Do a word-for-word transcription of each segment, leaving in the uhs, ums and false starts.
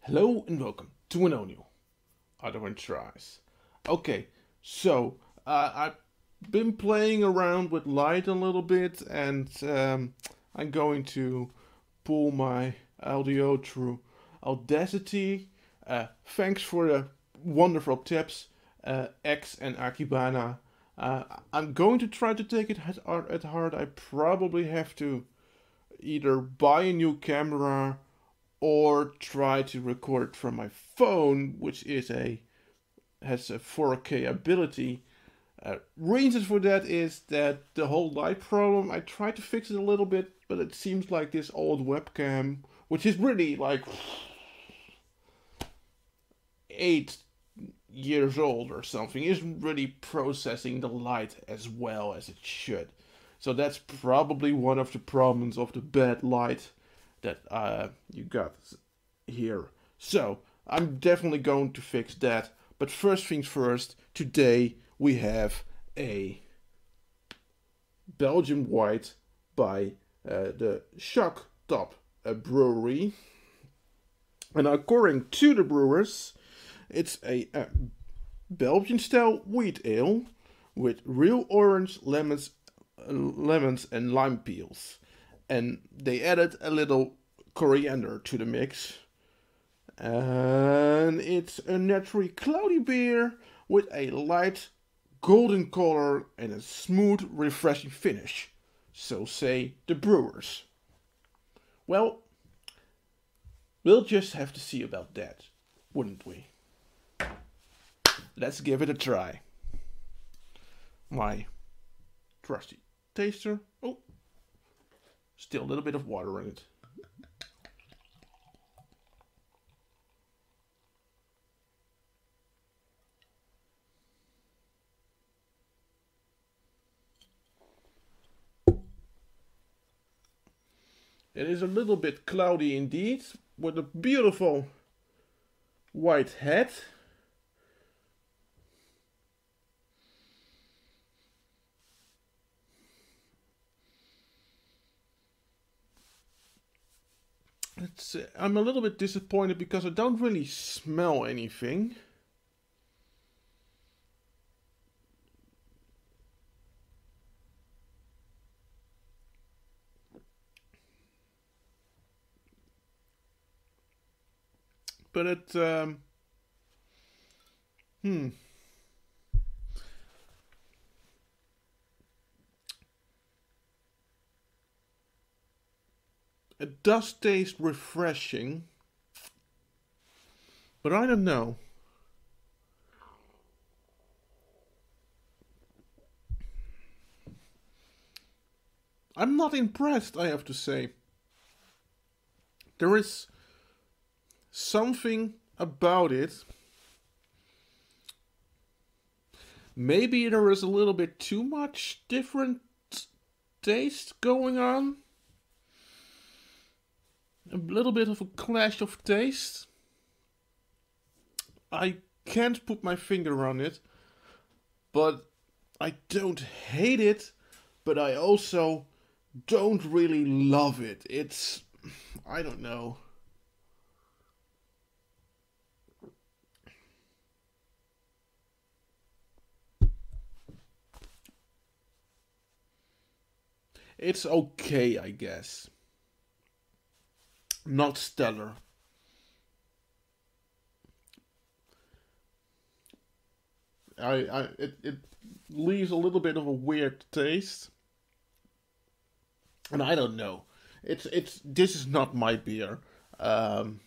Hello and welcome to an all new Ardawen tries. Okay, so uh, I've been playing around with light a little bit, and um, I'm going to pull my audio through Audacity. Uh, thanks for the wonderful tips, uh, X and Akibana. Uh, I'm going to try to take it at, at heart. I probably have to either buy a new camera or try to record from my phone, which is a has a four K ability. Uh, reason for that is that the whole light problem, I tried to fix it a little bit, but it seems like this old webcam, which is really like eight years old or something, isn't really processing the light as well as it should. So that's probably one of the problems of the bad light that uh, you got here. So I'm definitely going to fix that. But first things first, today we have a Belgian white by uh, the Shock Top uh, Brewery. And according to the brewers, it's a, a Belgian style wheat ale with real orange, lemons, uh, lemons and lime peels. And they added a little coriander to the mix. And it's a naturally cloudy beer with a light golden color and a smooth, refreshing finish. So say the brewers. Well, we'll just have to see about that, wouldn't we? Let's give it a try. My trusty taster. Oh, still a little bit of water in it. It is a little bit cloudy indeed, with a beautiful white head. It's, uh, I'm a little bit disappointed because I don't really smell anything. But it, um, hmm. It does taste refreshing, but I don't know. I'm not impressed, I have to say. There is something about it. Maybe there is a little bit too much different taste going on. A little bit of a clash of taste. I can't put my finger on it, but I don't hate it, but I also don't really love it. It's, I don't know. It's okay, I guess. Not stellar. I, I it, it leaves a little bit of a weird taste. And I don't know. It's it's this is not my beer. Um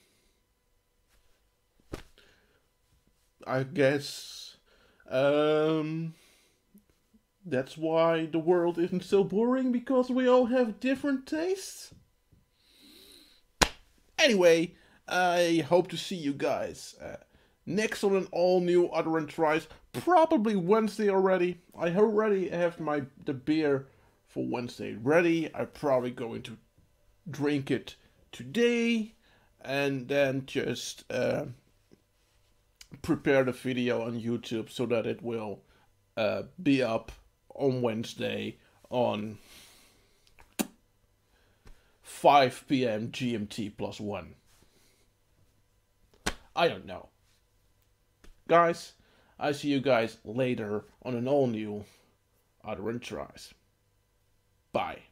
I guess um that's why the world isn't so boring, because we all have different tastes. Anyway, I hope to see you guys uh, next on an all new Ardawen tries, probably Wednesday already. I already have my the beer for Wednesday ready. I'm probably going to drink it today and then just uh, prepare the video on YouTube so that it will uh, be up on Wednesday on five p m G M T plus one. I don't know. Guys, I see you guys later on an all new Ardawen Tries. Bye.